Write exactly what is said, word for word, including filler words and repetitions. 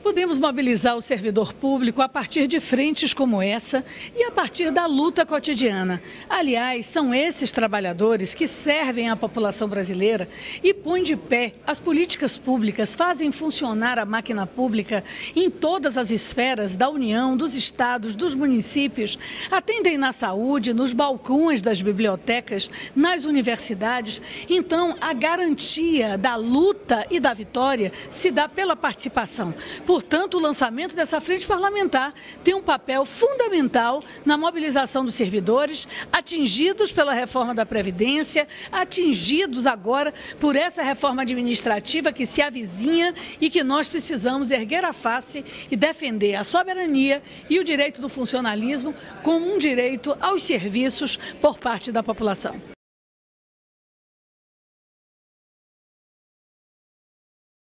Podemos mobilizar o servidor público a partir de frentes como essa e a partir da luta cotidiana. Aliás, são esses trabalhadores que servem à população brasileira e põem de pé as políticas públicas, fazem funcionar a máquina pública em todas as esferas da União, dos estados, dos municípios, atendem na saúde, nos balcões das bibliotecas, nas universidades. Então, a garantia da luta e da vitória se dá pela participação. Portanto, o lançamento dessa frente parlamentar tem um papel fundamental na mobilização dos servidores, atingidos pela reforma da Previdência, atingidos agora por essa reforma administrativa que se avizinha e que nós precisamos erguer a face e defender a soberania e o direito do funcionalismo como um direito aos serviços por parte da população.